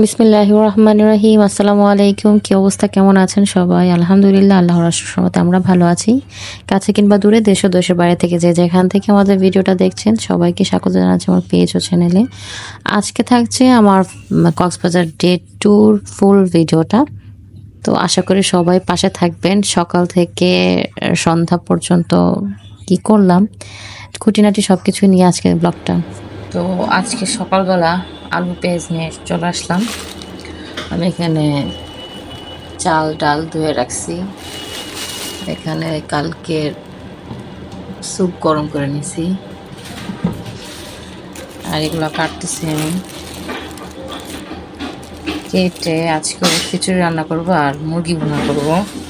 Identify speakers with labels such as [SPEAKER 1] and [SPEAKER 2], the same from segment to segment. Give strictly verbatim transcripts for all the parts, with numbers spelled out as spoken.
[SPEAKER 1] বিসমিল্লাহির রহমানির রহিম। আসসালামু আলাইকুম। কি অবস্থা, কেমন আছেন সবাই? আলহামদুলিল্লাহ, আল্লাহর রহমতে আমরা ভালো আছি। কাছে কিংবা দূরে, দেশ ও দেশের বাইরে থেকে যে যেখান থেকে আমাদের ভিডিওটা দেখছেন সবাইকে স্বাগত জানাচ্ছি আমার পেজ ও চ্যানেলে। আজকে থাকছে আমার কক্সবাজার ডে ট্যুর ফুল ভিডিওটা। তো আশা করি সবাই পাশে থাকবেন। সকাল থেকে সন্ধ্যা পর্যন্ত কি করলাম খুঁটিনাটি সব কিছু নিয়ে আজকের ব্লগটা। তো আজকে সকালবেলা আলু পেঁয়াজ নিয়ে চলে আসলাম। আমি এখানে চাল ডাল ধুয়ে রাখছি, এখানে কালকের স্যুপ গরম করে নিছি, আর এগুলো কাটতেছি আমি কেটে আজকে খিচুড়ি রান্না করব আর মুরগি ভুনা করব।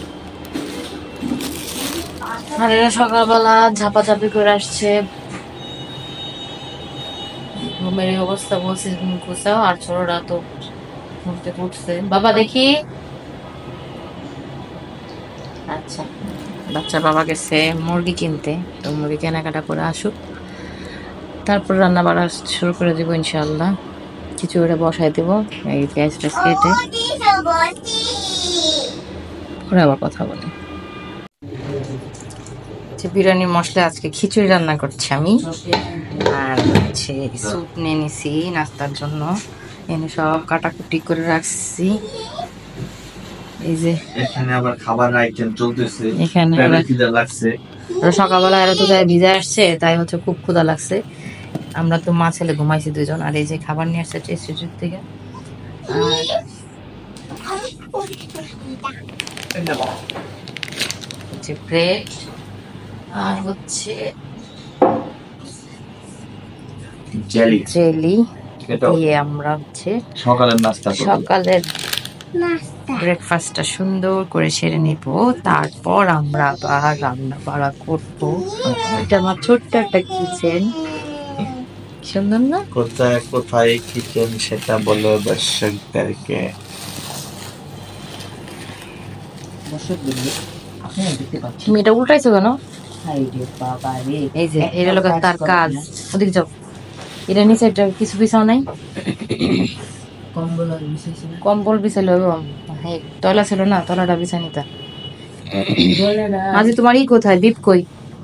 [SPEAKER 1] আর এরা সকালবেলা ঝাপাঝাপি করে আসছে, ঘুমের অবস্থা বলছে ঘুম ঘুষাও, আর ছোটরা তো ঘুমতে উঠছে। বাবা দেখি, আচ্ছা বাচ্চা বাবা গেছে মুরগি কিনতে, তো মুরগি কেনাকাটা করে আসুক, তারপর রান্না বাড়া শুরু করে দেবো ইনশাল্লাহ। খিচুড়িটা বসাই দেবো, এই পেঁয়াজ টাজ কেটে পরে আবার কথা বলি। বিরিয়ানির মশলা আজকে খিচুড়ি রান্না করছি আমি, আর হচ্ছে স্যুপ নিয়ে নিছি নাস্তার জন্য, এনে সব কাটাকুটি করে রাখছি। এই যে
[SPEAKER 2] এখানে আবার খাবার আইটেম চলতেছে,
[SPEAKER 1] এখানে
[SPEAKER 2] খিদা লাগছে।
[SPEAKER 1] সকালবেলা এরা তো যায় ভিজে আসছে, তাই হচ্ছে খুব ক্ষুধা লাগছে। আমরা তো মা ছেলে ঘুমাইছি দুজন, আর এই যে খাবার নিয়ে আসছে স্টেশন থেকে, হচ্ছে ব্রেড আর হচ্ছে
[SPEAKER 2] জেলি
[SPEAKER 1] জেলি দিয়ে আমরা হচ্ছে
[SPEAKER 2] সকালের নাস্তা
[SPEAKER 1] সকালের ব্রেকফাস্টটা সুন্দর করে সেরে নিব, তারপর আমরা আবার রান্না বাড়া করবো। এটা আমার ছোট্ট একটা কিচেন, সুন্দর না?
[SPEAKER 2] কোথায় কোথায় কিচেন সেটা বলো দর্শকদেরকে।
[SPEAKER 1] তুমি এটা উল্টাইছো কেন? এই যে এটা লোক তার কাজ, ওদিকে যাও। এটা নিচে এটা কিছু বিছাও নাই, কম্বল বিছাইলে হবে। হ্যাঁ তলা ছিল না, তলাটা বিছাই নিতা। আজি তোমার ই কোথায়, দীপ কই?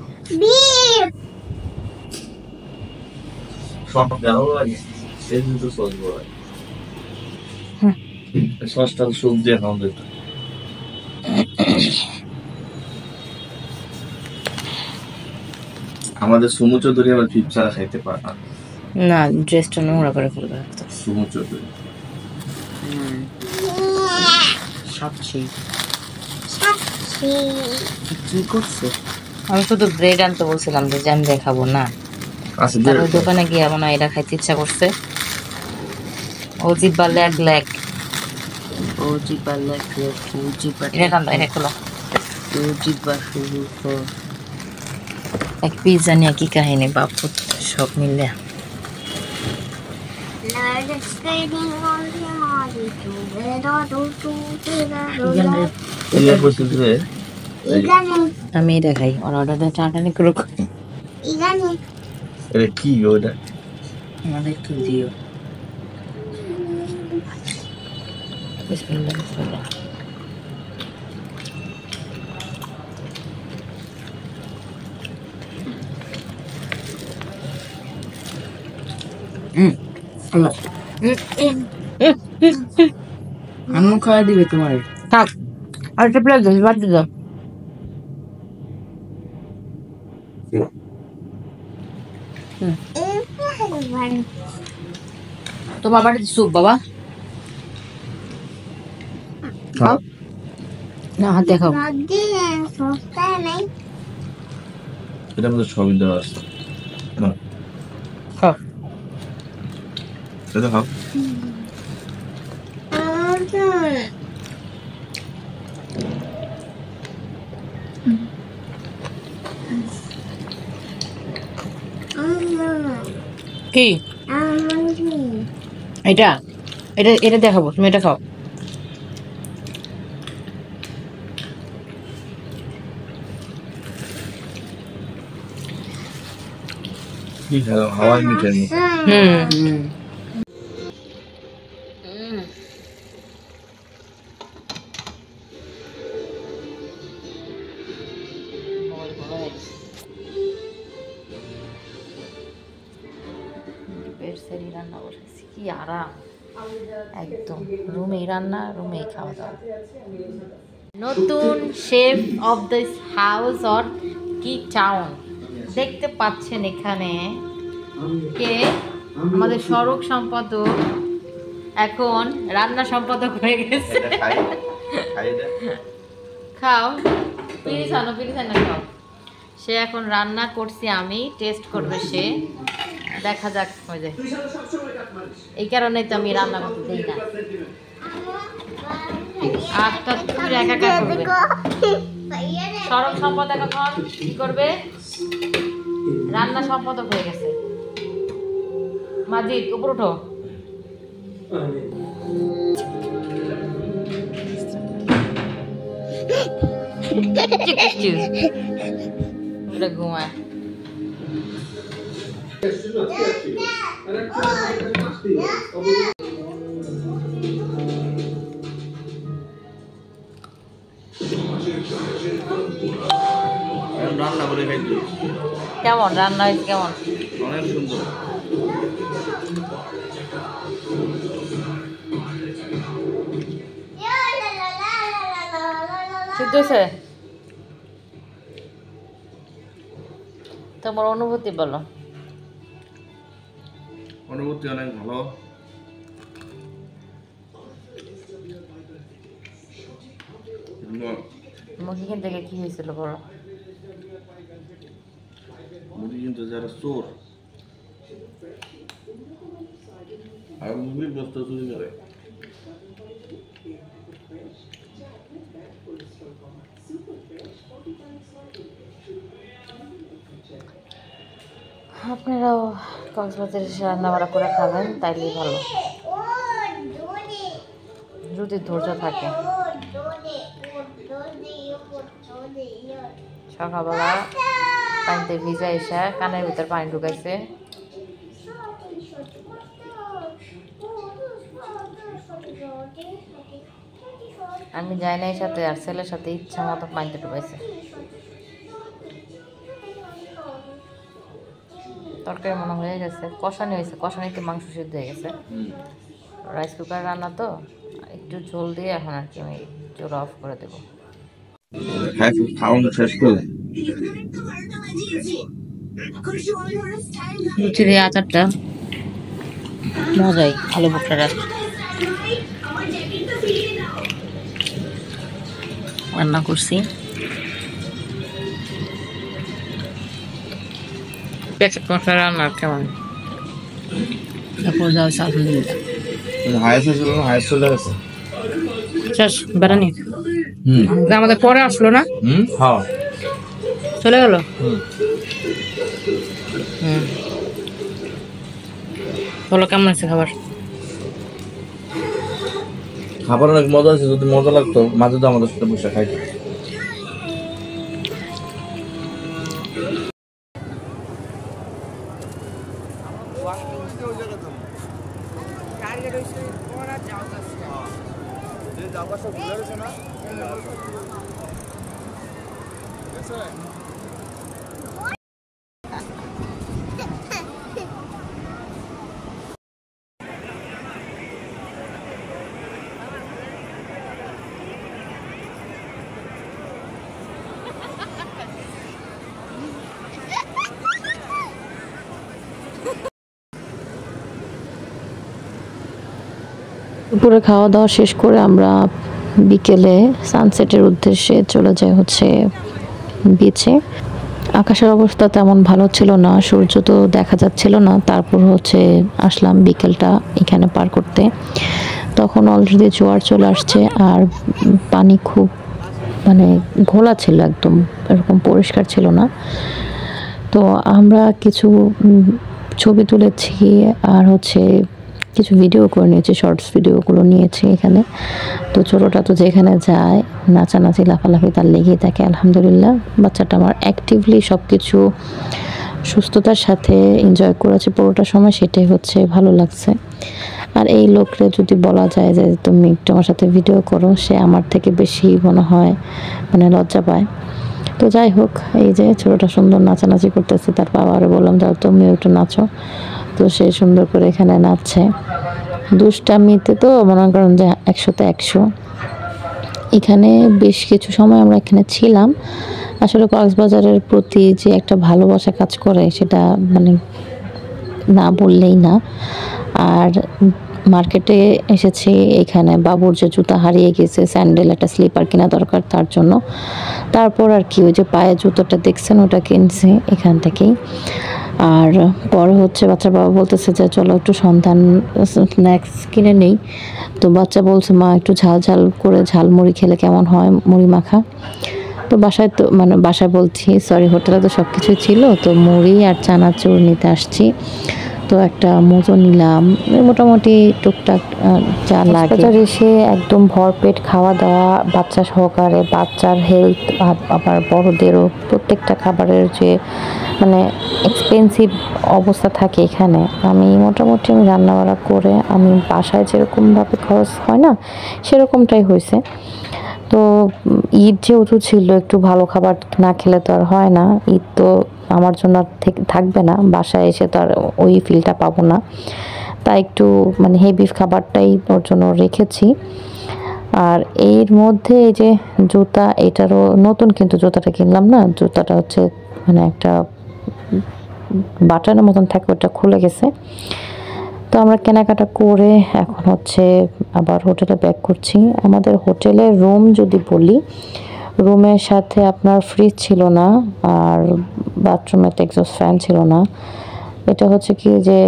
[SPEAKER 2] আমাদের সুমু চৌধুরী আবার ফিপ ছাড়া খাইতে পারে না।
[SPEAKER 1] না, ড্রেসটা নোংরা করে ফেলবে একদম।
[SPEAKER 2] সুমু চৌধুরী
[SPEAKER 1] কি করছে? আমি শুধু ব্রেড আনতে বলছিলাম যে জ্যাম দিয়ে খাবো না, দোকানে গিয়ে মনে হয় এটা খাইতে ইচ্ছা করছে। ও জিব্বা লেগ লেগ ও জিব্বা লেগ লেগ ও জিব্বা এটা কান্দা এটা খোলো ও জিব্বা শুরু কর। এক পিস জানি কি কাহিনী বাপু সব মিলে। আমি এটা খাই, ওর অর্ডারটা টাটানি করে
[SPEAKER 2] কি ওটা
[SPEAKER 1] আমাদের একটু দিও। বিসমিল্লাহ বিসমিল্লাহ। হুম আম্মু খাওয়া দিবে তোমার, থাক আর একটা প্লেট দাও, বাদ দাও। তোমার বাড়িতে স্যুপ বাবা খাও না, হাত দেখাও।
[SPEAKER 2] এটার মধ্যে সবই দেওয়া আছে,
[SPEAKER 1] খাও
[SPEAKER 2] এটা খাও।
[SPEAKER 1] কি এটা এটা এটা দেখাবো, তুমি এটা খাও। কি
[SPEAKER 2] খেলো হাওয়াই মিঠাই?
[SPEAKER 1] হুম হুম রান্না বসেছি, কি আরাম একদম। রুমেই রান্না, রুমেই খাওয়া দাওয়া। নতুন chef of this house or কি টাউন দেখতে পাচ্ছেন এখানে কে, আমাদের সড়ক সম্পাদক এখন রান্না সম্পাদক হয়ে গেছে। খাও প্লিজ, আনো প্লিজ, আনো খাও। সে এখন রান্না করছি আমি, টেস্ট করবে সে, দেখা যাক। ওই যে এই কারণেই তো আমি রান্না করতে দিই না, আটটা তুই একা একা করবে। সড়ক সম্পাদক এখন কি করবে, রান্না সম্পাদক হয়ে গেছে। মাজিদ উপর উঠো। ঘুমায়
[SPEAKER 2] রান্না করে খাইতে
[SPEAKER 1] কেমন রান্না হয়েছে, কেমন?
[SPEAKER 2] অনেক সুন্দর।
[SPEAKER 1] সিদ্ধ হয়েছে? তোমার অনুভূতি বলো।
[SPEAKER 2] অনুভূতি অনেক ভালো।
[SPEAKER 1] মুখে কিনতে গিয়ে কি হয়েছিল বলো?
[SPEAKER 2] মুরগি কিন্তু যারা চোর আর মুরগির বস্তা চুরি করে।
[SPEAKER 1] আপনারাও কক্সবাজারে এসে রান্না বাড়া করে খাবেন, তাইলেই ভালো, যদি ধৈর্য থাকে। সকালবেলা পানিতে ভিজা এসে কানের ভিতর পানি ঢুকাইছে। আমি যাই নাই সাথে, আর ছেলের সাথে ইচ্ছা মতো পানিতে ঢুকাইছে। তরকারি মনে হয়ে গেছে, কষানি হয়েছে, কষানিতে মাংস সিদ্ধ হয়ে গেছে। রাইস কুকার রান্না তো একটু ঝোল দিয়ে এখন আর কি আমি চুলা অফ করে দেবো। লুচির এই আচারটা মজাই, আলু ভুট্টার রান্না করছি। প্যাকেট মশলা রান্না কেমন? তারপর যাও বেড়ানি আমাদের পরে আসলো না, চলে গেল। হুম বলো কেমন আছে খাবার?
[SPEAKER 2] খাবার অনেক মজা আছে, যদি মজা লাগতো মাঝে তো আমাদের সাথে বসে খাইতো।
[SPEAKER 1] দুপুরে খাওয়া দাওয়া শেষ করে আমরা বিকেলে সানসেটের উদ্দেশ্যে চলে যাই হচ্ছে বিচে। আকাশের অবস্থা তেমন ভালো ছিল না, সূর্য তো দেখা যাচ্ছিল না। তারপর হচ্ছে আসলাম বিকেলটা এখানে পার করতে। তখন অলরেডি জোয়ার চলে আসছে আর পানি খুব মানে ঘোলা ছিল, একদম এরকম পরিষ্কার ছিল না। তো আমরা কিছু ছবি তুলেছি আর হচ্ছে কিছু ভিডিও করে নিয়েছি, শর্টস ভিডিওগুলো নিয়েছি এখানে। তো ছোটোটা তো যেখানে যায় নাচানাচি লাফালাফি তার লেগেই থাকে। আলহামদুলিল্লাহ বাচ্চাটা আমার অ্যাক্টিভলি সব কিছু সুস্থতার সাথে এনজয় করেছে পুরোটা সময়, সেটাই হচ্ছে ভালো লাগছে। আর এই লোকরে যদি বলা যায় যে তুমি একটু আমার সাথে ভিডিও করো, সে আমার থেকে বেশি মনে হয় মানে লজ্জা পায়। তো যাই হোক, এই যে ছোটটা সুন্দর নাচানাচি করতেছে, তার বাবারে বললাম যাও তুমিও একটু নাচো। তো সে সুন্দর করে এখানে নাচছে, দুষ্টামিতে তো মনে করেন যে একশোতে একশো। এখানে বেশ কিছু সময় আমরা এখানে ছিলাম। আসলে কক্সবাজারের প্রতি যে একটা ভালোবাসা কাজ করে সেটা মানে না বললেই না। আর মার্কেটে এসেছি, এখানে বাবুর যে জুতা হারিয়ে গেছে, স্যান্ডেল একটা স্লিপার কেনা দরকার তার জন্য। তারপর আর কি ওই যে পায়ে জুতোটা দেখছেন ওটা কিনছি এখান থেকেই। আর পরে হচ্ছে বাচ্চার বাবা বলতেছে যে চলো একটু সন্ধান স্ন্যাক্স কিনে নেই। তো বাচ্চা বলছে মা একটু ঝাল ঝাল করে ঝালমুড়ি খেলে কেমন হয়, মুড়ি মাখা। তো বাসায় তো মানে বাসায় বলছি সরি হোটেলে তো সব কিছুই ছিল, তো মুড়ি আর চানাচুর নিতে আসছি। তো একটা মোজো নিলাম, মোটামুটি টুকটাক যা লাগে। বাজার এসে একদম ভরপেট খাওয়া দাওয়া বাচ্চা সহকারে, বাচ্চার হেলথ আবার বড়দেরও প্রত্যেকটা খাবারের যে মানে এক্সপেন্সিভ অবস্থা থাকে এখানে। আমি মোটামুটি আমি রান্নাবাড়া করে আমি বাসায় যেরকমভাবে খরচ হয় না সেরকমটাই হয়েছে। তো ঈদ যেহেতু ছিল, একটু ভালো খাবার না খেলে তো আর হয় না। ঈদ তো আমার জন্য আর থাকবে না, বাসায় এসে তো আর ওই ফিলটা পাবো না, তাই একটু মানে হেভি খাবারটাই ওর জন্য রেখেছি। আর এর মধ্যে এই যে জুতা, এটারও নতুন কিন্তু জুতাটা কিনলাম না, জুতাটা হচ্ছে মানে একটা বাটনের মতন থাকে, ওটা খুলে গেছে। তো আমরা কেনাকাটা করে এখন হচ্ছে আবার হোটেলে ব্যাক করছি। আমাদের হোটেলের রুম যদি বলি, রুমের সাথে আপনার ফ্রিজ ছিল না, আর বাথরুমে তো এক্সস্ট ফ্যান ছিল না। এটা হচ্ছে কি যে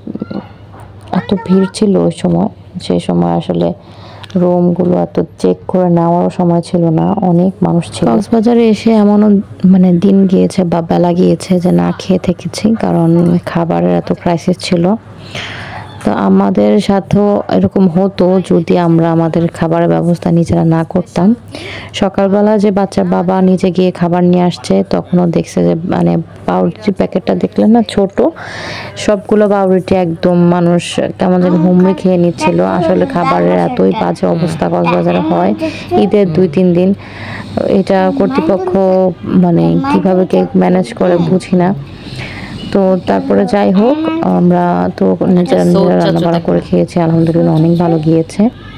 [SPEAKER 1] এত ভিড় ছিল ওই সময়, সেই সময় আসলে রুমগুলো এত চেক করে নেওয়ারও সময় ছিল না, অনেক মানুষ ছিল। কক্সবাজারে এসে এমনও মানে দিন গিয়েছে বা বেলা গিয়েছে যে না খেয়ে থেকেছি, কারণ খাবারের এত ক্রাইসিস ছিল। তো আমাদের সাথেও এরকম হতো যদি আমরা আমাদের খাবারের ব্যবস্থা নিজেরা না করতাম। সকালবেলা যে বাচ্চার বাবা নিজে গিয়ে খাবার নিয়ে আসছে, তখনও দেখছে যে মানে পাউরুটি প্যাকেটটা দেখলেন না ছোট, সবগুলো পাউরুটি একদম মানুষ কেমন যেন হুমড়ি খেয়ে নিচ্ছিল। আসলে খাবারের এতই বাজে অবস্থা কক্সবাজারে হয় ঈদের দুই তিন দিন। এটা কর্তৃপক্ষ মানে কিভাবে কে ম্যানেজ করে বুঝি না। তো তারপরে যাই হোক, আমরা তো নিজেরা নিজেরা রান্না বান্না করে খেয়েছি, আলহামদুলিল্লাহ অনেক ভালো গিয়েছে।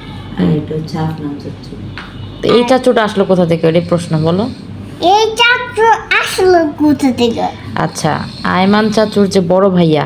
[SPEAKER 1] এই চাচুটা আসলো কোথা থেকে, ওই প্রশ্ন বলো।
[SPEAKER 3] এই চাচু আসলো কোথা থেকে?
[SPEAKER 1] আচ্ছা, আয়মান চাচুর যে বড় ভাইয়া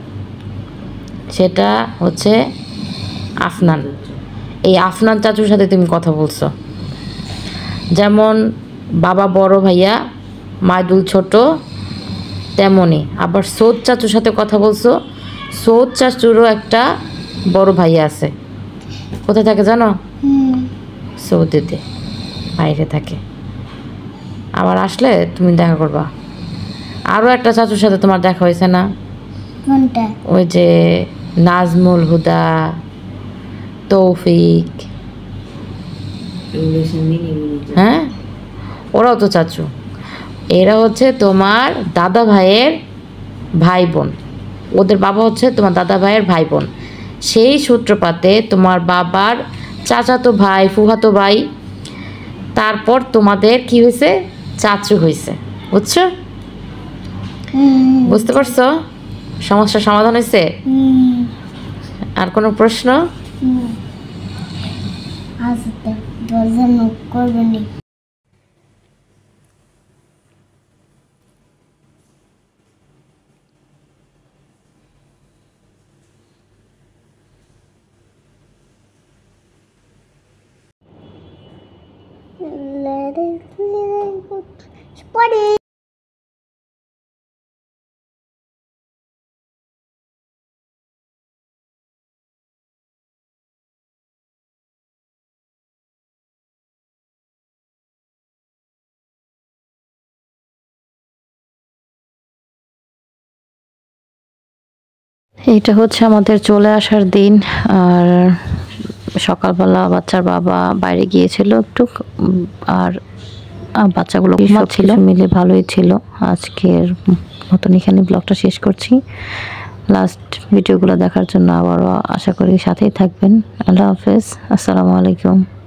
[SPEAKER 1] সেটা হচ্ছে আফনান। এই আফনান চাচুর সাথে তুমি কথা বলছো, যেমন বাবা বড় ভাইয়া, মাইদুল ছোট, তেমনই আবার সৌদ চাচুর সাথে কথা বলছো। সৌদ চাচুরও একটা বড় ভাইয়া আছে, কোথায় থাকে জানো? সৌদিতে বাইরে থাকে। আবার আসলে তুমি দেখা করবা। আরও একটা চাচুর সাথে তোমার দেখা হয়েছে না?
[SPEAKER 3] কোনটা?
[SPEAKER 1] ওই যে নাজমুল হুদা, তৌফিক, হ্যাঁ ওরাও তো চাচু। এরা হচ্ছে তোমার দাদা ভাইয়ের ভাই বোন, ওদের বাবা হচ্ছে তোমার দাদা ভাইয়ের ভাই বোন। সেই সূত্রপাতে তোমার বাবার চাচাতো ভাই, ফুফাতো ভাই, তারপর তোমাদের কি হয়েছে, চাচু হয়েছে। বুঝছো? বুঝতে পারছো? সমস্যার সমাধান হয়েছে? আর কোনো প্রশ্ন?
[SPEAKER 3] আসতে দরজা নক করবেনি। Let it spotty.
[SPEAKER 1] এইটা হচ্ছে আমাদের চলে আসার দিন। আর সকালবেলা বাচ্চার বাবা বাইরে গিয়েছিল একটু, আর বাচ্চাগুলো ছিল মিলে ভালোই ছিল। আজকের মতন এখানে ব্লগটা শেষ করছি। লাস্ট ভিডিওগুলো দেখার জন্য আবারও আশা করি সাথেই থাকবেন। আল্লাহ হাফেজ, আসসালামু আলাইকুম।